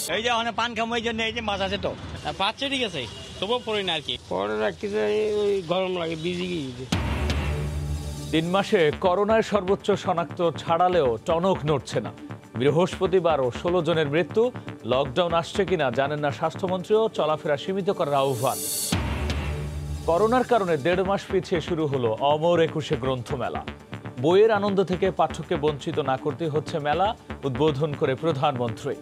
এই যে অনেক পান খামো এই জন্য এই যে মাছ আছে তো পাচ্ছে ঠিক আছে তবুও পড়ি না আর কি পরে রাখতে ওই গরম লাগে বিজি গিয়ে 3 মাসে করোনায় সর্বোচ্চ শনাক্ত ছাড়ালেও টনক নড়ছে না। বৃহস্পতিবারও 16 জনের মৃত্যু। লকডাউন আসছে কিনা জানেন না স্বাস্থ্যমন্ত্রীও। চলাফেরা সীমিত করার আহ্বান। করোনার কারণে 1.5 মাস পিছিয়ে শুরু হলো অমর একুশে গ্রন্থমেলা। বইয়ের আনন্দ থেকে পাঠককে বঞ্চিত না করতে হচ্ছে মেলা, উদ্বোধন করে প্রধানমন্ত্রী।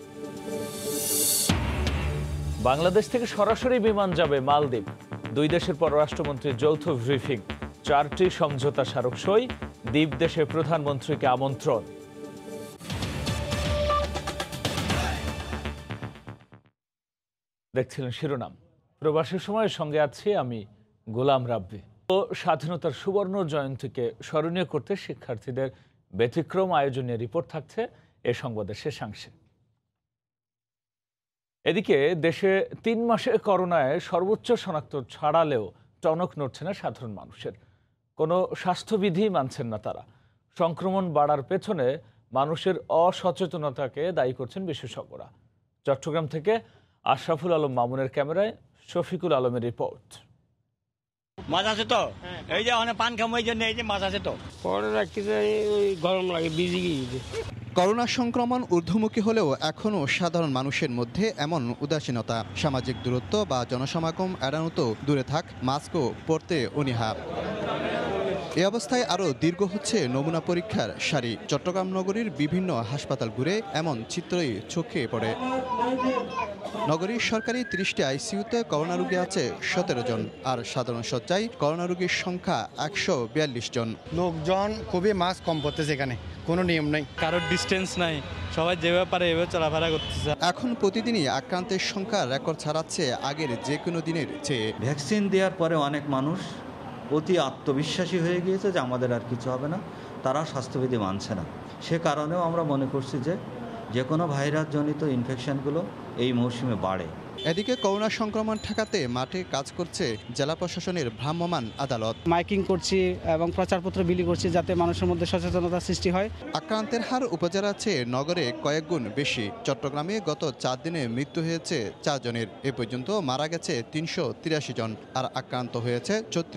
বাংলাদেশ থেকে সরাসরি বিমান যাবে মালদ্বীপ। 2 দেশের পররাষ্ট্রমন্ত্রীর যৌথ ব্রিফিং। 4টি সমঝোতা স্মারক সই। দ্বীপ দেশে প্রধানমন্ত্রীকে আমন্ত্রণ। দেখছিলেন শিরোনাম। প্রবাসের সময়ের সঙ্গে আছি আমি গোলাম রাব্বি। স্বাধীনতার সুবর্ণ জয়ন্তীকে স্মরণীয় করতে শিক্ষার্থীদের ব্যতিক্রম আয়োজনে রিপোর্ট থাকছে এ সংবাদের শেষাংশে। এদিকে দেশে 3 মাসে করোনায় সর্বোচ্চ শনাক্ত ছাড়ালেও টনক নড়ছে না সাধারণ মানুষের। কোনো স্বাস্থ্যবিধি মানছেন না তারা। সংক্রমণ বাড়ার পেছনে মানুষের অসচেতনতাকে দায়ী করছেন বিশেষজ্ঞরা। চট্টগ্রাম থেকে আশরাফুল আলম মামুনের ক্যামেরায় শফিকুল আলমের রিপোর্ট। মাছ আছে তো এই যে অনেক পান খামো এই জন্য এই যে মাছ আছে তো পরে রাখতে ওই গরম লাগে বিজি গিয়ে করোনা সংক্রমণ ঊর্ধ্বমুখী হলেও এখনও সাধারণ মানুষের মধ্যে এমন উদাসীনতা। সামাজিক দূরত্ব বা জনসমাগম এড়ানো তো দূরে থাক, মাস্কও পরতে অনীহা। এ অবস্থায় আরও দীর্ঘ হচ্ছে নমুনা পরীক্ষার সারি। চট্টগ্রাম নগরীর বিভিন্ন হাসপাতাল ঘুরে এমন চিত্রই চোখে পড়ে। নগরীর সরকারি 30টি আইসিইউতে করোনা রোগী আছে 17 জন, আর সাধারণ শয্যায় করোনা রোগীর সংখ্যা 142 জন। লোকজন খুবই মাস্ক কম পড়তেছে, এখানে কোনো নিয়ম নেই, কারোর ডিস্টেন্স নাই, সবাই যেভাবে পারে এভাবে চলাফেরা করতেছে। এখন প্রতিদিনই আক্রান্তের সংখ্যা রেকর্ড ছাড়াচ্ছে আগের যে কোনো দিনের চেয়ে। ভ্যাকসিন দেওয়ার পরে অনেক মানুষ অতি আত্মবিশ্বাসী হয়ে গিয়েছে যে আমাদের আর কিছু হবে না, তারা স্বাস্থ্যবিধি মানছে না। সে কারণেও আমরা মনে করছি যে কোনো ভাইরাসজনিত ইনফেকশনগুলো এই মৌসুমে বাড়ে। এদিকে করোনা সংক্রমণ ঠেকাতে মাঠে কাজ করছে জেলা প্রশাসনের ভ্রাম্যমাণ আদালত। মাইকিং করছি এবং প্রচারপত্র বিলি করছি যাতে মানুষের মধ্যে সচেতনতা সৃষ্টি হয়। আক্রান্তের হার উপজেলার চেয়ে নগরে কয়েক গুণ বেশি। চট্টগ্রামে গত 4 দিনে মৃত্যু হয়েছে 4 জনের। এ পর্যন্ত মারা গেছে 383 জন, আর আক্রান্ত হয়েছে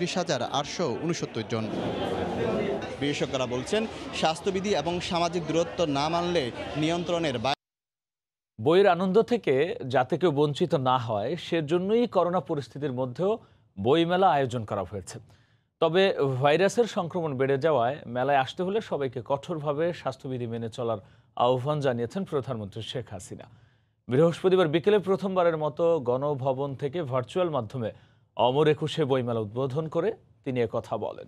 34,869 জন। বিশেষজ্ঞরা বলছেন, স্বাস্থ্যবিধি এবং সামাজিক দূরত্ব না মানলে নিয়ন্ত্রণের বইয়ের আনন্দ থেকে যাতে কেউ বঞ্চিত না হয় সেজন্যই করোনা পরিস্থিতির মধ্যেও বইমেলা আয়োজন করা হয়েছে। তবে ভাইরাসের সংক্রমণ বেড়ে যাওয়ায় মেলায় আসতে হলে সবাইকে কঠোরভাবে স্বাস্থ্যবিধি মেনে চলার আহ্বান জানিয়েছেন প্রধানমন্ত্রী শেখ হাসিনা। বৃহস্পতিবার বিকেলে প্রথমবারের মতো গণভবন থেকে ভার্চুয়াল মাধ্যমে অমর একুশে বইমেলা উদ্বোধন করে তিনি একথা বলেন।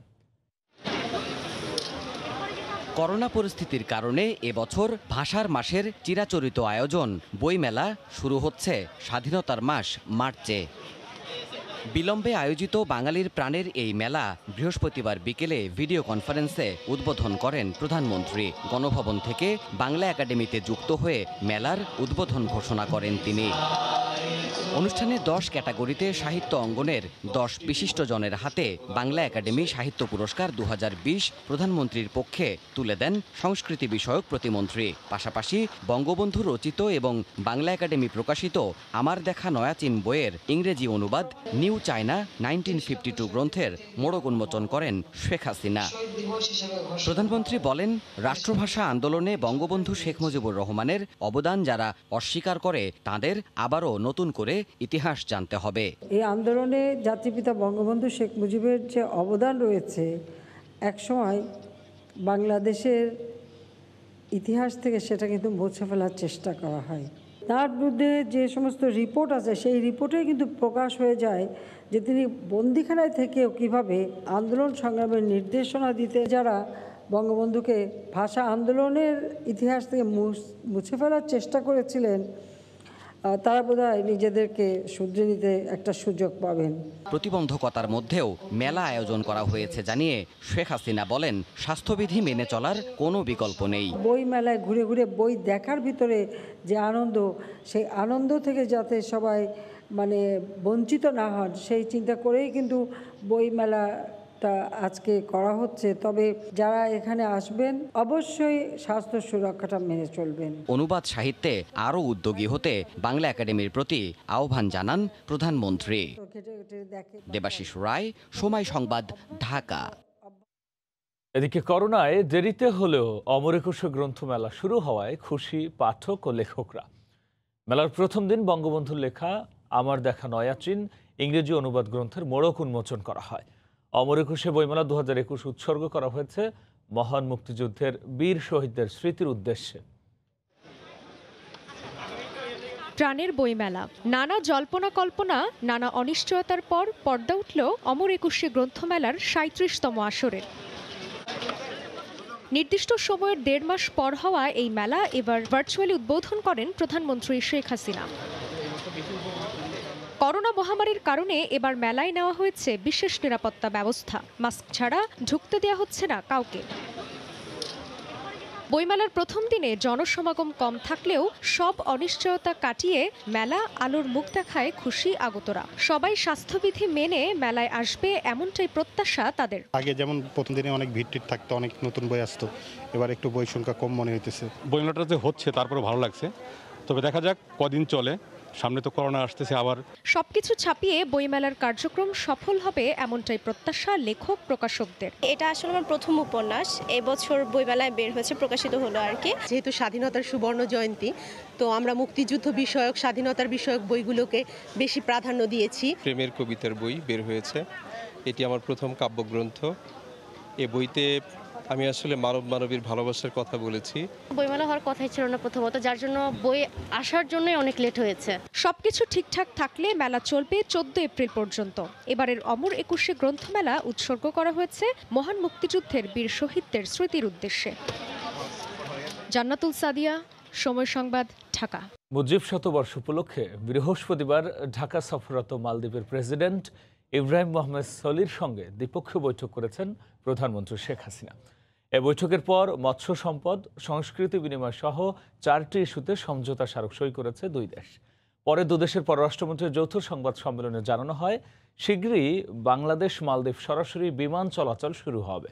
করোনা পরিস্থিতির কারণে এবছর ভাষার মাসের চিরাচরিত আয়োজন বইমেলা শুরু হচ্ছে স্বাধীনতার মাস মার্চে। বিলম্বে আয়োজিত বাঙালির প্রাণের এই মেলা বৃহস্পতিবার বিকেলে ভিডিও কনফারেন্সে উদ্বোধন করেন প্রধানমন্ত্রী। গণভবন থেকে বাংলা একাডেমিতে যুক্ত হয়ে মেলার উদ্বোধন ঘোষণা করেন তিনি। অনুষ্ঠানে 10 ক্যাটাগরিতে সাহিত্য অঙ্গনের 10 বিশিষ্ট জনের হাতে বাংলা একাডেমি সাহিত্য পুরস্কার 2020 প্রধানমন্ত্রীর পক্ষে তুলে দেন সংস্কৃতি বিষয়ক প্রতিমন্ত্রী। পাশাপাশি বঙ্গবন্ধু রচিত এবং বাংলা একাডেমি প্রকাশিত আমার দেখা নয়াচীন বইয়ের ইংরেজি অনুবাদ নিউ চায়না 1952 গ্রন্থের মোড়ক উন্মোচন করেন শেখ হাসিনা। প্রধানমন্ত্রী বলেন, রাষ্ট্রভাষা আন্দোলনে বঙ্গবন্ধু শেখ মুজিবুর রহমানের অবদান যারা অস্বীকার করে তাদের আবারও নতুন করে ইতিহাস জানতে হবে। এই আন্দোলনে জাতিপিতা বঙ্গবন্ধু শেখ মুজিবের যে অবদান রয়েছে, একসময় বাংলাদেশের ইতিহাস থেকে সেটা কিন্তু মুছে ফেলার চেষ্টা করা হয়। তার বিরুদ্ধে যে সমস্ত রিপোর্ট আছে সেই রিপোর্টে কিন্তু প্রকাশ হয়ে যায় যে তিনি বন্দিখানায় থেকেও কিভাবে আন্দোলন সংগ্রামের নির্দেশনা দিতে যারা বঙ্গবন্ধুকে ভাষা আন্দোলনের ইতিহাস থেকে মুছে ফেলার চেষ্টা করেছিলেন, তারা বোধহয় নিজেদেরকে শুধরে নিতে একটা সুযোগ পাবেন। প্রতিবন্ধকতার মধ্যেও মেলা আয়োজন করা হয়েছে জানিয়ে শেখ হাসিনা বলেন, স্বাস্থ্যবিধি মেনে চলার কোনো বিকল্প নেই। বই মেলায় ঘুরে ঘুরে বই দেখার ভিতরে যে আনন্দ, সেই আনন্দ থেকে যাতে সবাই বঞ্চিত না হন সেই চিন্তা করেই কিন্তু বই মেলা টা আজকে করা হচ্ছে, তবে যারা এখানে আসবেন অবশ্যই স্বাস্থ্য সুরক্ষাটা মেনে চলবেন। অনুবাদ সাহিত্যে আরও উদ্যোগী হতে বাংলা একাডেমির প্রতি আহ্বান জানান প্রধানমন্ত্রী। দেবাশিস রায়, সময় সংবাদ, ঢাকা। এদিকে করোনায় দেরিতে হলেও অমর একুশে গ্রন্থমেলা শুরু হওয়ায় খুশি পাঠক ও লেখকরা। মেলার প্রথম দিন বঙ্গবন্ধুর লেখা আমার দেখা নয়া চীন ইংরেজি অনুবাদ গ্রন্থের মোড়ক উন্মোচন করা হয়। অমর একুশে বইমেলা 2021 উৎসর্গ করা হয়েছে মহান মুক্তিযুদ্ধের বীর শহীদদের স্মৃতির উদ্দেশ্যে। প্রাণের বইমেলা, নানা জল্পনা কল্পনা, নানা অনিশ্চয়তার পর পর্দা উঠল অমর একুশে গ্রন্থমেলার 37তম আসরের। নির্দিষ্ট সময়ের 1.5 মাস পর হওয়া এই মেলা এবার ভার্চুয়ালি উদ্বোধন করেন প্রধানমন্ত্রী শেখ হাসিনা। করোনা মহামারীর কারণে এবার মেলায় নেওয়া হয়েছে বিশেষ নিরাপত্তা ব্যবস্থা। মাস্ক ছাড়া ঢুকতে দেওয়া হচ্ছে না কাউকে। বইমেলার প্রথম দিনে জনসমাগম কম থাকলেও সব অনিশ্চয়তা কাটিয়ে মেলা আলোর মুখ দেখায় খুশি আগতরা। সবাই স্বাস্থ্যবিধি মেনে মেলায় আসবে এমনটাই প্রত্যাশা তাদের। আগে যেমন প্রথম দিনে অনেক ভিড় থাকতো, অনেক নতুন বই আসতো, এবার একটু বই সংখ্যা কম মনে হইতেছে। বইমেলাটা যে হচ্ছে তারপরে ভালো লাগছে, তবে দেখা যাক কদিন চলে, সামনে তো করোনা আসতেছে আবার। সবকিছু ছাপিয়ে বইমেলার কার্যক্রম সফল হবে এমনটাই প্রত্যাশা লেখক প্রকাশকদের। এটা আসলে আমার প্রথম উপন্যাস, এবছর বইমেলায় বের হয়েছে, প্রকাশিত হলো আর কি। যেহেতু স্বাধীনতার সুবর্ণ জয়ন্তী, তো আমরা মুক্তিযুদ্ধ বিষয়ক, স্বাধীনতার বিষয়ক বইগুলোকে বেশি প্রাধান্য দিয়েছি। প্রেমের কবিতার বই বের হয়েছে, এটি আমার প্রথম কাব্যগ্রন্থ। এ বইতে আমি আসলে মানবীর ভালোবাসার কথা বলেছি। বইমেলা হওয়ার কথাই ছিল না প্রথমত, যার জন্য বই আসার জন্যই অনেক লেট হয়েছে। সবকিছু ঠিকঠাক থাকলে মেলা চলবে 14 এপ্রিল পর্যন্ত। এবারের অমর একুশে গ্রন্থমেলা উৎসর্গ করা হয়েছে মহান মুক্তিযুদ্ধের বীর শহীদদের স্মৃতির উদ্দেশ্যে। জান্নাতুল সাদিয়া, সময় সংবাদ, ঢাকা। মুজিব শতবর্ষ উপলক্ষে বৃহস্পতিবার ঢাকা সফররত মালদ্বীপের প্রেসিডেন্ট ইব্রাহিম মোহাম্মদ সলির সঙ্গে দ্বিপক্ষীয় বৈঠক করেছেন প্রধানমন্ত্রী শেখ হাসিনা। এ বৈঠকের পর মৎস্য সম্পদ, সংস্কৃতি বিনিময় সহ 4টি ইস্যুতে সমঝোতা স্মারক সই করেছে দুই দেশ। পরে দুদেশের পররাষ্ট্রমন্ত্রীর যৌথ সংবাদ সম্মেলনে জানানো হয়, শীঘ্রই বাংলাদেশ মালদ্বীপ সরাসরি বিমান চলাচল শুরু হবে।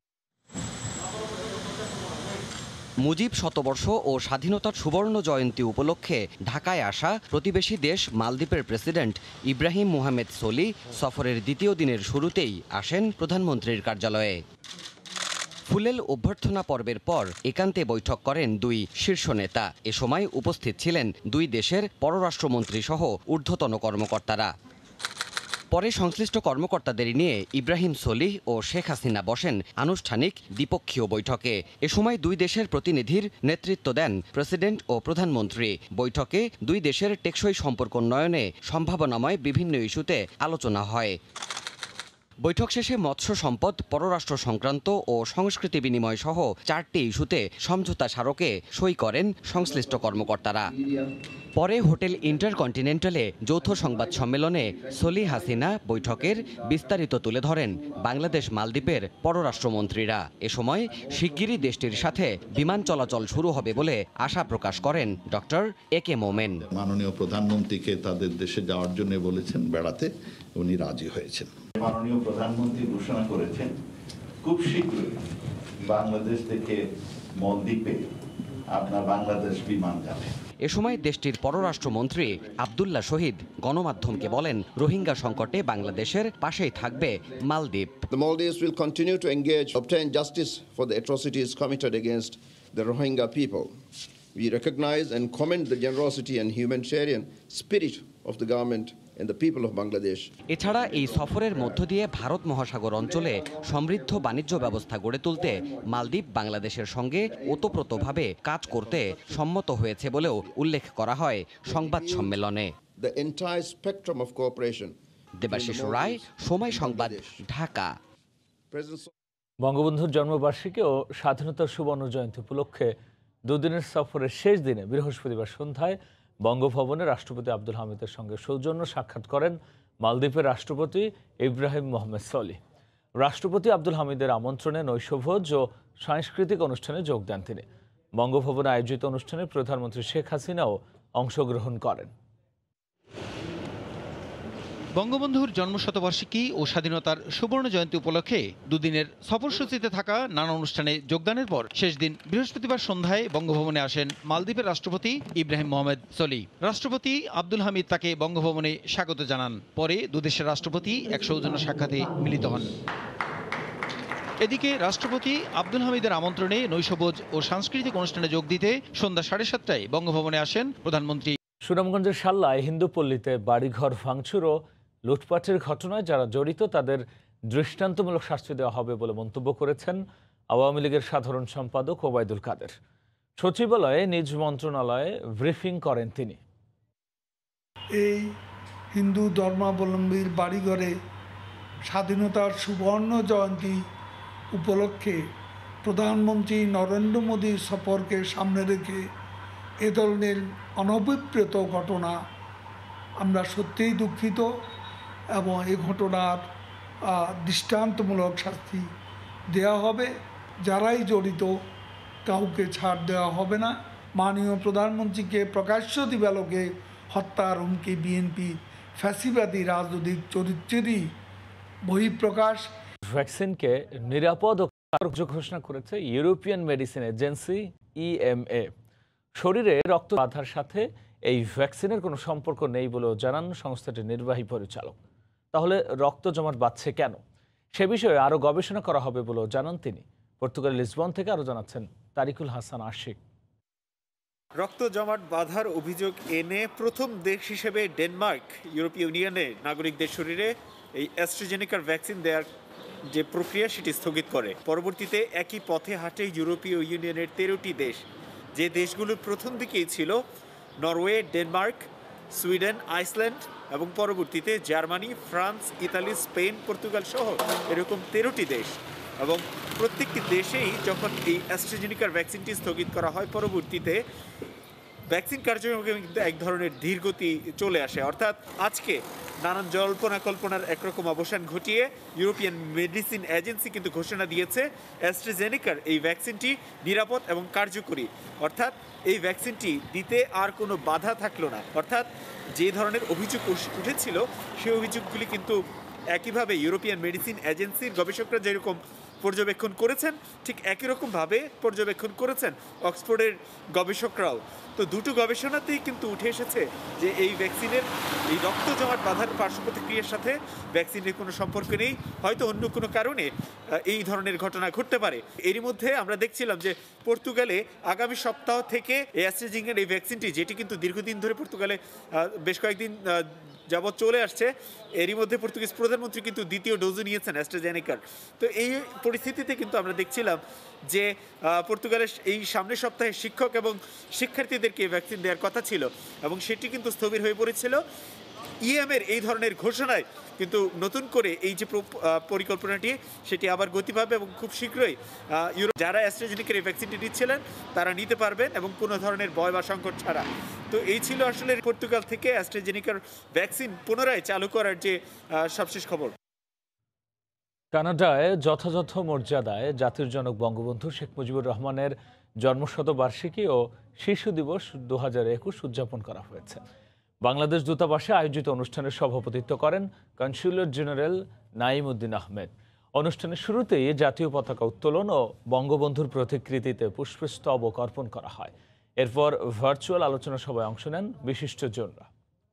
মুজিব শতবর্ষ ও স্বাধীনতার সুবর্ণ জয়ন্তী উপলক্ষে ঢাকায় আসা প্রতিবেশী দেশ মালদ্বীপের প্রেসিডেন্ট ইব্রাহিম মোহাম্মদ সলি সফরের দ্বিতীয় দিনের শুরুতেই আসেন প্রধানমন্ত্রীর কার্যালয়ে। ফুলেল অভ্যর্থনা পর্বের পর একান্তে বৈঠক করেন দুই শীর্ষ নেতা। এ সময় উপস্থিত ছিলেন দুই দেশের পররাষ্ট্রমন্ত্রী সহ ঊর্ধ্বতন কর্মকর্তারা। পরে সংশ্লিষ্ট কর্মকর্তাদের নিয়ে ইব্রাহিম সলিহ ও শেখ হাসিনা বসেন আনুষ্ঠানিক দ্বিপক্ষীয় বৈঠকে। এ সময় দুই দেশের প্রতিনিধির নেতৃত্ব দেন প্রেসিডেন্ট ও প্রধানমন্ত্রী। বৈঠকে দুই দেশের টেকসই সম্পর্ক উন্নয়নে সম্ভাবনাময় বিভিন্ন ইস্যুতে আলোচনা হয়। বৈঠক শেষে মৎস্য সম্পদ, পররাষ্ট্র সংক্রান্ত ও সংস্কৃতি বিনিময় সহ 4টি ইস্যুতে সমঝোতা স্মারকে সই করেন সংশ্লিষ্ট কর্মকর্তারা। পরে হোটেল ইন্টারকন্টিনেন্টালে যৌথ সংবাদ সম্মেলনে সলি হাসিনা বৈঠকের বিস্তারিত তুলে ধরেন বাংলাদেশ মালদ্বীপের পররাষ্ট্রমন্ত্রীরা। এ সময় শিগগিরই দেশটির সাথে বিমান চলাচল শুরু হবে বলে আশা প্রকাশ করেন ডক্টর এ কে মোমেন। মাননীয় প্রধানমন্ত্রীকে তাদের দেশে যাওয়ার জন্য বলেছেন, বেড়াতে উনি রাজি হয়েছেন। মাননীয় প্রধানমন্ত্রী ঘোষণা করেছেন খুব শীঘ্রই বাংলাদেশ থেকে মালদ্বীপে আপনার বাংলাদেশ বিমান যাবে। এ সময় দেশটির পররাষ্ট্রমন্ত্রী আব্দুল্লাহ শহীদ গণমাধ্যমকে বলেন, রোহিঙ্গা সংকটে বাংলাদেশের পাশেই থাকবে মালদ্বীপ। The Maldives will continue to engage, obtain justice for the atrocities committed against the Rohingya people. We recognize and commend the generosity and humanitarian spirit of the government and the people of Bangladesh. এছাড়া এই সফরের মধ্য দিয়ে ভারত মহাসাগর অঞ্চলে সমৃদ্ধ বাণিজ্য ব্যবস্থা গড়ে তুলতে মালদ্বীপ বাংলাদেশের সঙ্গে ওতপ্রোতভাবে কাজ করতে সম্মত হয়েছে বলেও উল্লেখ করা হয় সংবাদ সম্মেলনে। The entire spectrum of cooperation. Debashis Roy, সময় সংবাদ, ঢাকা। বঙ্গবন্ধুর জন্মবার্ষিকী ও স্বাধীনতার সুবর্ণ জয়ন্তী উপলক্ষে দুদিনের সফরের শেষ দিনে বৃহস্পতিবার সন্ধ্যায় বঙ্গভবনে রাষ্ট্রপতি আব্দুল হামিদের সঙ্গে সৌজন্য সাক্ষাৎ করেন মালদ্বীপের রাষ্ট্রপতি ইব্রাহিম মোহাম্মদ সলিহ। রাষ্ট্রপতি আব্দুল হামিদের আমন্ত্রণে নৈশভোজ ও সাংস্কৃতিক অনুষ্ঠানে যোগ দেন তিনি। বঙ্গভবনে আয়োজিত অনুষ্ঠানে প্রধানমন্ত্রী শেখ হাসিনাও অংশগ্রহণ করেন। বঙ্গবন্ধুর জন্মশতবার্ষিকী ও স্বাধীনতার সুবর্ণ জয়ন্তী উপলক্ষে দুদিনের সফরসূচিতে থাকা নানা অনুষ্ঠানে যোগদানের পর শেষ দিন বৃহস্পতিবার সন্ধ্যায় বঙ্গভবনে আসেন মালদ্বীপের রাষ্ট্রপতি ইব্রাহিম মোহাম্মদ সলি। রাষ্ট্রপতি আব্দুল হামিদ তাকে বঙ্গভবনে স্বাগত জানান। পরে দুদেশের রাষ্ট্রপতি এক সৌজন্য সাক্ষাতে মিলিত হন। এদিকে রাষ্ট্রপতি আব্দুল হামিদের আমন্ত্রণে নৈশভোজ ও সাংস্কৃতিক অনুষ্ঠানে যোগ দিতে সন্ধ্যা 7:30টায় বঙ্গভবনে আসেন প্রধানমন্ত্রী। সুনামগঞ্জের শাল্লায় হিন্দুপল্লীতে বাড়িঘর ভাঙচুর ও লুটপাটের ঘটনায় যারা জড়িত তাদের দৃষ্টান্তমূলক শাস্তি দেওয়া হবে বলে মন্তব্য করেছেন আওয়ামী লীগের সাধারণ সম্পাদক ওবায়দুল কাদের। সচিবালয়ে নিজ মন্ত্রণালয়ে ব্রিফিং করেন তিনি। এই হিন্দু ধর্মাবলম্বীর বাড়িঘরে স্বাধীনতার সুবর্ণ জয়ন্তী উপলক্ষে প্রধানমন্ত্রী নরেন্দ্র মোদীর সফরকে সামনে রেখে এ ধরনের অনভিপ্রেত ঘটনা আমরা সত্যিই দুঃখিত এবং এই ঘটনার দৃষ্টান্তমূলক শাস্তি দেওয়া হবে। যারাই জড়িত কাউকে ছাড় দেওয়া হবে না। মাননীয় প্রধানমন্ত্রীকে প্রকাশ্য দিবালোকে হত্যার হুমকি বিএনপি ফ্যাসিবাদী রাজনৈতিক চরিত্রেরই বহিঃপ্রকাশ। ভ্যাকসিনকে নিরাপদ ও কার্যকর ঘোষণা করেছে ইউরোপিয়ান মেডিসিন এজেন্সি EMA। শরীরে রক্ত বাধার সাথে এই ভ্যাকসিনের কোনো সম্পর্ক নেই বলেও জানান সংস্থাটির নির্বাহী পরিচালক। তাহলে রক্ত জমাট বাঁধছে কেন, সে বিষয়ে আরও গবেষণা করা হবে বলেও জানান তিনি। পর্তুগাল লিসবন থেকে আরও জানাচ্ছেন তারিকুল হাসান আশিক। রক্ত জমাট বাঁধার অভিযোগ এনে প্রথম দেশ হিসেবে ডেনমার্ক ইউরোপীয় ইউনিয়নের নাগরিকদের শরীরে এই অ্যাস্ট্রাজেনেকার ভ্যাকসিন দেওয়ার যে প্রক্রিয়া সেটি স্থগিত করে। পরবর্তীতে একই পথে হাঁটে ইউরোপীয় ইউনিয়নের 13টি দেশ। যে দেশগুলো প্রথম দিকেই ছিল নরওয়ে, ডেনমার্ক, সুইডেন, আইসল্যান্ড এবং পরবর্তীতে Germany, France, Italy, Spain, Portugal সহ এরকম 13টি দেশ। এবং প্রত্যেকটি দেশেই যখন এই অ্যাস্ট্রাজেনেকার ভ্যাকসিনটি স্থগিত করা হয়, পরবর্তীতে ভ্যাকসিন কার্যক্রমে কিন্তু এক ধরনের ধীরগতি চলে আসে। অর্থাৎ আজকে নানান জল্পনা কল্পনার একরকম অবসান ঘটিয়ে ইউরোপিয়ান মেডিসিন এজেন্সি কিন্তু ঘোষণা দিয়েছে অ্যাস্ট্রাজেনেকার এই ভ্যাকসিনটি নিরাপদ এবং কার্যকরী। অর্থাৎ এই ভ্যাকসিনটি দিতে আর কোনো বাধা থাকলো না। অর্থাৎ যে ধরনের অভিযোগ উঠেছিল সেই অভিযোগগুলি কিন্তু একইভাবে ইউরোপিয়ান মেডিসিন এজেন্সির গবেষকরা যেরকম পর্যবেক্ষণ করেছেন ঠিক একই রকমভাবে পর্যবেক্ষণ করেছেন অক্সফোর্ডের গবেষকরাও। তো দুটো গবেষণাতেই কিন্তু উঠে এসেছে যে এই ভ্যাকসিনের এই রক্ত জমাট বাঁধার পার্শ্ব প্রতিক্রিয়ার সাথে ভ্যাকসিনের কোনো সম্পর্ক নেই, হয়তো অন্য কোনো কারণে এই ধরনের ঘটনা ঘটতে পারে। এরই মধ্যে আমরা দেখছিলাম যে পর্তুগালে আগামী সপ্তাহ থেকে অ্যাস্ট্রাজেনেকার এই ভ্যাকসিনটি, যেটি কিন্তু দীর্ঘদিন ধরে পর্তুগালে বেশ কয়েকদিন যাবৎ চলে আসছে, এরই মধ্যে পর্তুগিজ প্রধানমন্ত্রী কিন্তু দ্বিতীয় ডোজও নিয়েছেন অ্যাস্ট্রাজেনেকার। তো এই পরিস্থিতিতে কিন্তু আমরা দেখছিলাম যে পর্তুগালের এই সামনের সপ্তাহে শিক্ষক এবং শিক্ষার্থীদেরকে ভ্যাকসিন দেওয়ার কথা ছিল এবং সেটি কিন্তু স্থবির হয়ে পড়েছিল। EMAর এই ধরনের ঘোষণায় কিন্তু নতুন করে এই যে পরিকল্পনাটি সেটি আবার গতি পাবে এবং খুব শীঘ্রই যারা অ্যাস্ট্রাজেনেকার এই ভ্যাকসিনটি নিচ্ছিলেন তারা নিতে পারবেন এবং কোনো ধরনের ভয় বা সংকট ছাড়া। তো এই ছিল আসলে পর্তুগাল থেকে অ্যাস্ট্রাজেনেকার ভ্যাকসিন পুনরায় চালু করার যে সবশেষ খবর। কানাডায় যথাযথ মর্যাদায় জাতির জনক বঙ্গবন্ধু শেখ মুজিবুর রহমানের জন্মশতবার্ষিকী ও শিশু দিবস 2021 উদযাপন করা হয়েছে। বাংলাদেশ দূতাবাসে আয়োজিত অনুষ্ঠানের সভাপতিত্ব করেন কনস্যুলেট জেনারেল নাইম উদ্দিন আহমেদ। অনুষ্ঠানের শুরুতেই জাতীয় পতাকা উত্তোলন ও বঙ্গবন্ধুর প্রতিকৃতিতে পুষ্পস্তবক অর্পণ করা হয়। এরপর ভার্চুয়াল আলোচনা সভায় অংশ নেন বিশিষ্টজনরা।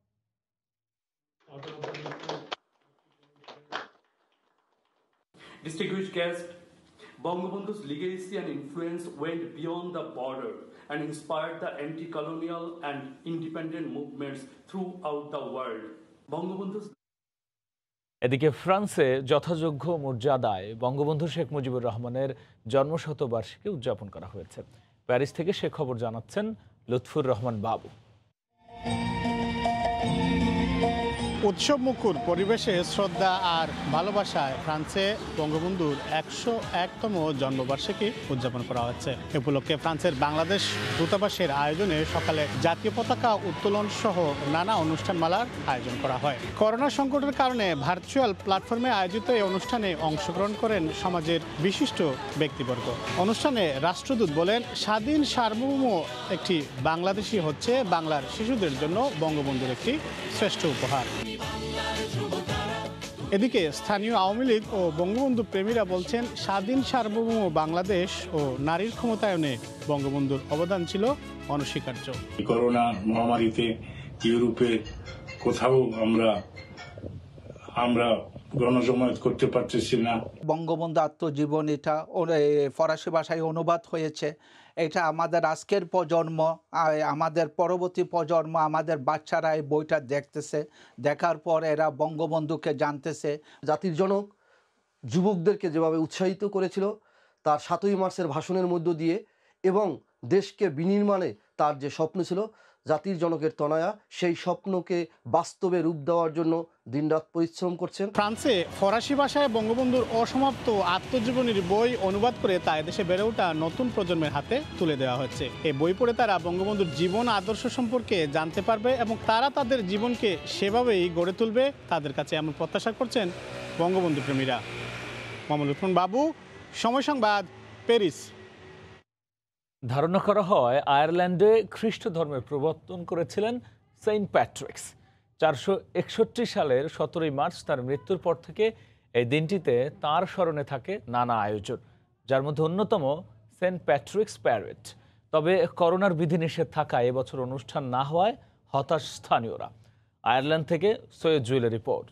Distinguished guests, Bangabandhu's legacy and influence went beyond the border and inspired the anti-colonial and independent movements throughout the world. Bangabandhu's এদিকে ফ্রান্সে যথাযোগ্য মর্যাদায় বঙ্গবন্ধু শেখ মুজিবুর রহমানের জন্মশতবার্ষিকী উদযাপন করা হয়েছে। প্যারিস থেকে সে খবর জানাচ্ছেন লুৎফুর রহমান বাবু। উৎসব মুখর পরিবেশে শ্রদ্ধা আর ভালোবাসায় ফ্রান্সে বঙ্গবন্ধুর 101তম জন্মবার্ষিকী উদযাপন করা হচ্ছে। এ উপলক্ষে ফ্রান্সের বাংলাদেশ দূতাবাসের আয়োজনে সকালে জাতীয় পতাকা উত্তোলন সহ নানা অনুষ্ঠানমালার আয়োজন করা হয়। করোনা সংকটের কারণে ভার্চুয়াল প্ল্যাটফর্মে আয়োজিত এই অনুষ্ঠানে অংশগ্রহণ করেন সমাজের বিশিষ্ট ব্যক্তিবর্গ। অনুষ্ঠানে রাষ্ট্রদূত বলেন, স্বাধীন সার্বভৌম একটি বাংলাদেশই হচ্ছে বাংলার শিশুদের জন্য বঙ্গবন্ধুর একটি শ্রেষ্ঠ উপহার। এদিকে স্থানীয় আওয়ামী লীগ ও বঙ্গবন্ধু প্রেমীরা বলছেন স্বাধীন সার্বভৌম বাংলাদেশ ও নারীর ক্ষমতায়নে বঙ্গবন্ধুর অবদান ছিল অনস্বীকার্য। করোনা মহামারীতে ইউরোপে কোথাও আমরা গণজমায়েত করতে পারতেছি না। বঙ্গবন্ধু আত্মজীবন এটা ফরাসি ভাষায় অনুবাদ হয়েছে। এটা আমাদের আজকের প্রজন্ম, আমাদের পরবর্তী প্রজন্ম, আমাদের বাচ্চারা এই বইটা দেখতেছে, দেখার পর এরা বঙ্গবন্ধুকে জানতেছে। জাতির জনক যুবকদেরকে যেভাবে উৎসাহিত করেছিল তার 7ই মার্চের ভাষণের মধ্য দিয়ে, এবং দেশকে বিনির্মাণে তার যে স্বপ্ন ছিল জাতির জনকের তনয়া, সেই স্বপ্নকে বাস্তবে রূপ দেওয়ার জন্য দিনরাত পরিশ্রম করছেন। ফ্রান্সে ফরাসি ভাষায় বঙ্গবন্ধুর অসমাপ্ত আত্মজীবনীর বই অনুবাদ করে তা এদেশে বেড়ে ওঠা নতুন প্রজন্মের হাতে তুলে দেওয়া হচ্ছে। এই বই পড়ে তারা বঙ্গবন্ধুর জীবন আদর্শ সম্পর্কে জানতে পারবে এবং তারা তাদের জীবনকে সেভাবেই গড়ে তুলবে। তাদের কাছে এমন প্রত্যাশা করছেন বঙ্গবন্ধু প্রেমীরা। মোহাম্মদ লুৎফুন বাবু, সময় সংবাদ, প্যারিস। ধারণা করা হয় আয়ারল্যান্ডে খ্রিস্ট ধর্মের প্রবর্তন করেছিলেন সেন্ট প্যাট্রিক্স। 461 সালের 17ই মার্চ তার মৃত্যুর পর থেকে এই দিনটিতে তাঁর স্মরণে থাকে নানা আয়োজন, যার মধ্যে অন্যতম সেন্ট প্যাট্রিক্স প্যারেড। তবে করোনার বিধিনিষেধ থাকায় এবছর অনুষ্ঠান না হওয়ায় হতাশ স্থানীয়রা। আয়ারল্যান্ড থেকে সৈয়দ জুয়েলের রিপোর্ট।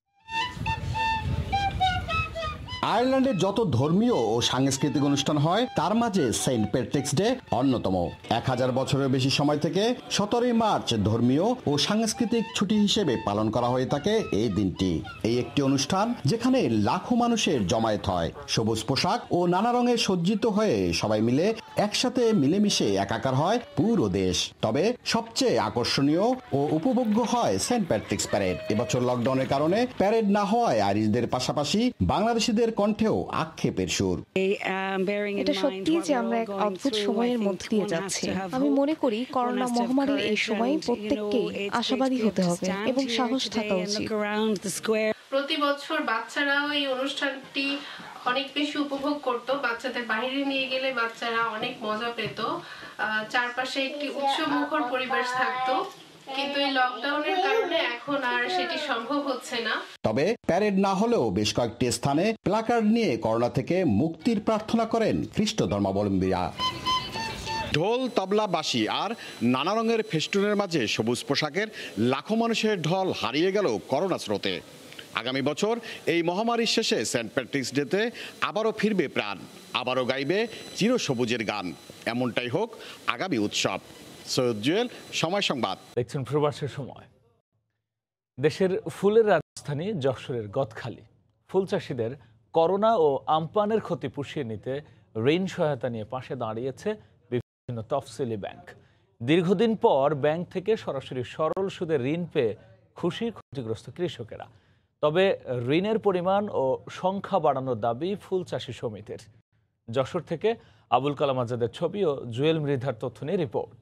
আয়ারল্যান্ডের যত ধর্মীয় ও সাংস্কৃতিক অনুষ্ঠান হয় তার মাঝে সেন্ট প্যাট্রিক্স ডে অন্যতম। 1000 বছরের বেশি সময় থেকে 17ই মার্চ ধর্মীয় ও সাংস্কৃতিক ছুটি হিসেবে পালন করা হয়ে থাকে এই দিনটি। এই একটি অনুষ্ঠান যেখানে লাখো মানুষের জমায়েত হয়, সবুজ পোশাক ও নানা রঙে সজ্জিত হয়ে সবাই মিলে একসাথে মিলেমিশে একাকার হয় পুরো দেশ। তবে সবচেয়ে আকর্ষণীয় ও উপভোগ্য হয় সেন্ট প্যাট্রিক্স প্যারেড। এবছর লকডাউনের কারণে প্যারেড না হওয়ায় আইরিশদের পাশাপাশি বাংলাদেশিদের কণ্ঠেও আক্ষেপের সুর। এটা সত্যি যে আমরা এক অদ্ভুত সময়ের মধ্যে দিয়ে যাচ্ছি। আমি মনে করি করোনা মহামারীর এই সময় প্রত্যেককেই আশাবাদী হতে হবে এবং সাহস থাকা উচিত। প্রতি বছর বাচ্চারাও এই অনুষ্ঠানটি অনেক বেশি উপভোগ করত। বাচ্চাদের বাইরে নিয়ে গেলে বাচ্চারা অনেক মজা পেত, চারপাশে একটি উৎসবমুখর পরিবেশ থাকতো। কিন্তু এই লকডাউনের কারণে এখন আর সেটি সম্ভব হচ্ছে না। তবে প্যারেড না হলেও বেশ কয়েকটি স্থানে প্ল্যাকার্ড নিয়ে করোনা থেকে মুক্তির প্রার্থনা করেন খ্রিস্ট ধর্মাবলম্বীরা। ঢোল, তবলা, বাঁশি আর নানা রঙের ফেস্টুনের মাঝে সবুজ পোশাকের লাখো মানুষের ঢল হারিয়ে গেল করোনা স্রোতে। আগামী বছর এই মহামারীর শেষে সেন্ট প্যাট্রিক্স ডেতে আবারও ফিরবে প্রাণ, আবারও গাইবে চিরসবুজের গান। এমনটাই হোক আগামী উৎসব। সৈয়দ জুয়েল, সময় সংবাদ। দেখছেন প্রবাসের সময়। দেশের ফুলের রাজধানী যশোরের গদখালি ফুল চাষিদের করোনা ও আমপানের ক্ষতি পুষিয়ে নিতে ঋণ সহায়তা নিয়ে পাশে দাঁড়িয়েছে বিভিন্ন তফসিলি ব্যাংক। দীর্ঘদিন পর ব্যাংক থেকে সরাসরি সরল সুদে ঋণ পেয়ে খুশি ক্ষতিগ্রস্ত কৃষকেরা। তবে ঋণের পরিমাণ ও সংখ্যা বাড়ানোর দাবি ফুল চাষি সমিতির। যশোর থেকে আবুল কালাম আজাদের ছবি ও জুয়েল মৃধার তথ্য নিয়ে রিপোর্ট।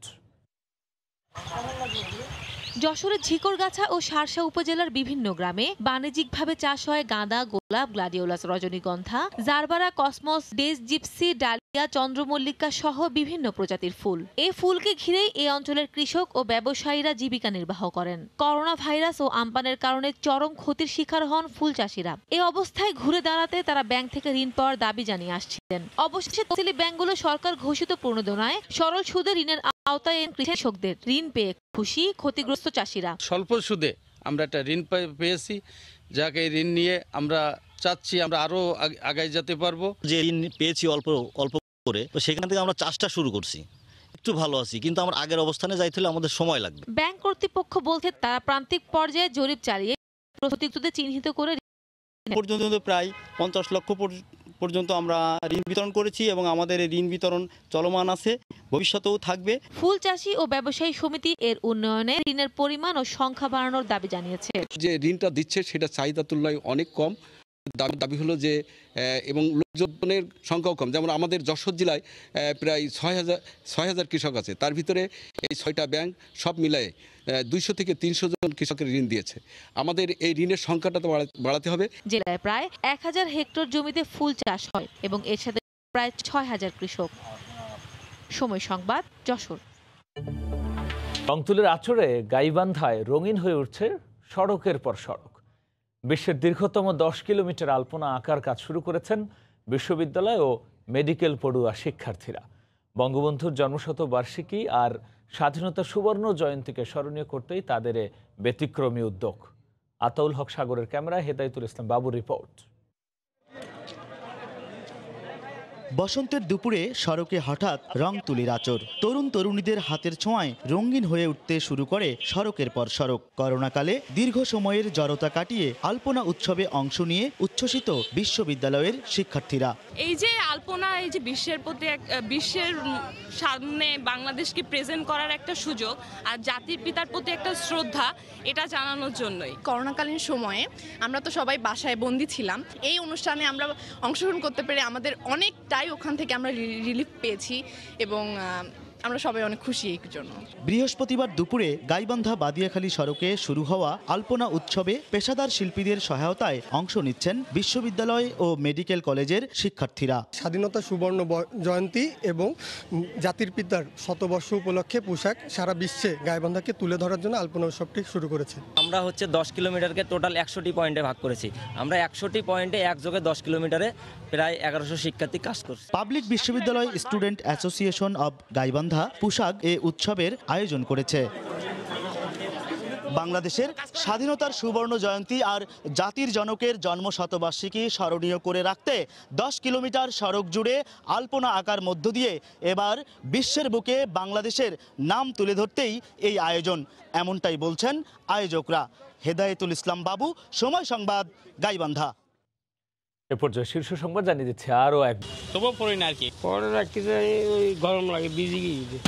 যশোরের ঝিকরগাছা ও শার্শা উপজেলার বিভিন্ন গ্রামে বাণিজ্যিকভাবে চাষ হয় গাঁদা, গোলাপ, গ্লাডিওলাস, রজনীগন্ধা, জারবারা, কসমস, ডেজ, জিপসি, ডালিয়া, চন্দ্রমল্লিকা সহ বিভিন্ন প্রজাতির ফুল। এই ফুলকে ঘিরেই এই অঞ্চলের কৃষক ও ব্যবসায়ীরা জীবিকা নির্বাহ করেন। করোনা ভাইরাস ও আমপানের কারণে চরম ক্ষতির শিকার হন ফুল চাষিরা। এই অবস্থায় ঘুরে দাঁড়াতে তারা ব্যাংক থেকে ঋণ পাওয়ার দাবি জানিয়ে আসছিলেন। অবশেষে তফসিলি ব্যাংকগুলো সরকার ঘোষিত প্রণোদনায় সরল সুদে ঋণের আওতায় কৃষকদের ঋণ পেয়ে খুশি ক্ষতিগ্রস্ত চাষিরা। স্বল্প সুদে আমরা একটা ঋণ পেয়েছি, যাকে ঋণ নিয়ে আমরা চাচ্ছি আমরা আরো আগায় যেতে পারবো। যে ঋণ পেয়েছি অল্প অল্প করে, তো সেখান থেকে আমরা চাষটা শুরু করছি, একটু ভালো আছি, কিন্তু আমরা আগের অবস্থানে যাইতে হলে আমাদের সময় লাগবে। ব্যাংক কর্তৃপক্ষ বলছে তারা প্রান্তিক পর্যায়ে জরিপ চালিয়ে প্রতিগ্রস্তদের চিহ্নিত করে পর্যন্ত প্রায় 50 লক্ষ পর্যন্ত আমরা ঋণ বিতরণ করেছি এবং আমাদের ঋণ বিতরণ চলমান আছে, ভবিষ্যতেও থাকবে। ফুল চাষি ও ব্যবসায়ী সমিতি এর উন্নয়নে ঋণের পরিমাণ ও সংখ্যা বাড়ানোর দাবি জানিয়েছে। যে ঋণটা দিচ্ছে সেটা চাহিদা তুলনায় অনেক কম। দাবি হলো যে এবং লোকজনের সংখ্যাও কম। যেমন আমাদের যশোর জেলায় প্রায় 6,000 কৃষক আছে, তার ভিতরে এই 6টা ব্যাংক সব মিলায়ে 200 থেকে 300 জন কৃষকের ঋণ দিয়েছে। আমাদের এই ঋণের সংখ্যাটা তো বাড়াতে হবে। জেলায় প্রায় 1000 হেক্টর জমিতে ফুল চাষ হয় এবং এর সাথে প্রায় 6000 কৃষক। সময় সংবাদ, যশোর। রংতুলির আঁচড়ে গাইবান্ধায় রঙিন হয়ে উঠছে সড়কের পর সড়ক। বিশ্বের দীর্ঘতম 10 কিলোমিটার আলপনা আঁকার কাজ শুরু করেছেন বিশ্ববিদ্যালয় ও মেডিকেল পড়ুয়া শিক্ষার্থীরা। বঙ্গবন্ধুর জন্মশতবার্ষিকী আর স্বাধীনতার সুবর্ণ জয়ন্তীকে স্মরণীয় করতেই তাদের ব্যতিক্রমী উদ্যোগ। আতাউল হক সাগরের ক্যামেরায় হেদায়েতুল ইসলাম বাবুর রিপোর্ট। বসন্তের দুপুরে সড়কে হঠাৎ রং তুলির আঁচড়। তরুণ তরুণীদের হাতের ছোঁয়ায় রঙিন হয়ে উঠতে শুরু করে সড়কের পর সড়ক। করোনাকালে দীর্ঘ সময়ের জড়তা কাটিয়ে আলপনা উৎসবে অংশ নিয়ে উচ্ছ্বসিত বিশ্ববিদ্যালয়ের শিক্ষার্থীরা। এই যে আলপনা, এই যে বিশ্বের সামনে বাংলাদেশকে প্রেজেন্ট করার একটা সুযোগ আর জাতির পিতার প্রতি একটা শ্রদ্ধা, এটা জানানোর জন্যই। করোনাকালীন সময়ে আমরা তো সবাই বাসায় বন্দি ছিলাম। এই অনুষ্ঠানে আমরা অংশগ্রহণ করতে পেরে আমাদের অনেকটাই ওখান থেকে আমরা রিলিফ পেয়েছি এবং আমরা সবাই অনেক খুশি এই জন্য। বৃহস্পতিবার দুপুরে গাইবান্ধা বাদিয়াখালী সড়কে শুরু হওয়া আলপনা উৎসবে পেশাদার শিল্পীদের সহায়তায় অংশ নিচ্ছেন বিশ্ববিদ্যালয় ও মেডিকেল কলেজের শিক্ষার্থীরা। স্বাধীনতা সুবর্ণ জয়ন্তী এবং জাতির পিতার শতবর্ষ উপলক্ষে পোশাক সারা বিশ্বে গাইবান্ধাকে তুলে ধরার জন্য আলপনা উৎসবটি শুরু করেছে। আমরা 10 কিলোমিটারকে টোটাল 100টি পয়েন্টে ভাগ করেছি। আমরা 100টি পয়েন্টে একযোগে 10 কিলোমিটারে প্রায় 1100 শিক্ষার্থী কাজ করছে। পাবলিক বিশ্ববিদ্যালয় স্টুডেন্ট অ্যাসোসিয়েশন অব গাইবান্ধা পোশাক এ উৎসবের আয়োজন করেছে। বাংলাদেশের স্বাধীনতার সুবর্ণ জয়ন্তী আর জাতির জনকের জন্ম শতবার্ষিকী স্মরণীয় করে রাখতে 10 কিলোমিটার সড়ক জুড়ে আলপনা আঁকার মধ্য দিয়ে এবার বিশ্বের বুকে বাংলাদেশের নাম তুলে ধরতেই এই আয়োজন, এমনটাই বলছেন আয়োজকরা। হেদায়েতুল ইসলাম বাবু, সময় সংবাদ, গাইবান্ধা। এ পর্যায়ে শীর্ষ সংবাদ জানিয়ে দিচ্ছে আরো এক। তবু পড়ি না আর কি, পরে রাখতে ওই গরম লাগে, বিজি গিয়ে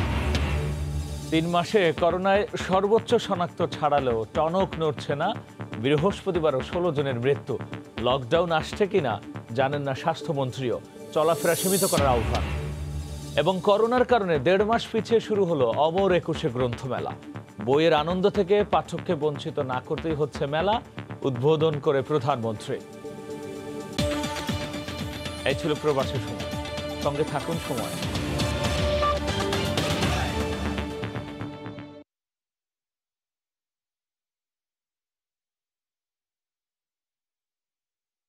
3 মাসে করোনায় সর্বোচ্চ শনাক্ত ছাড়ালেও টনক নড়ছে না। বৃহস্পতিবারও 16 জনের মৃত্যু। লকডাউন আসছে কিনা জানেন না স্বাস্থ্যমন্ত্রীও। চলাফেরা সীমিত করার আহ্বান। এবং করোনার কারণে 1.5 মাস পিছিয়ে শুরু হলো অমর একুশে গ্রন্থমেলা। বইয়ের আনন্দ থেকে পাঠককে বঞ্চিত না করতেই হচ্ছে মেলা, উদ্বোধন করে প্রধানমন্ত্রী। এই ছিল প্রবাসী সময়। সঙ্গে থাকুন সময়।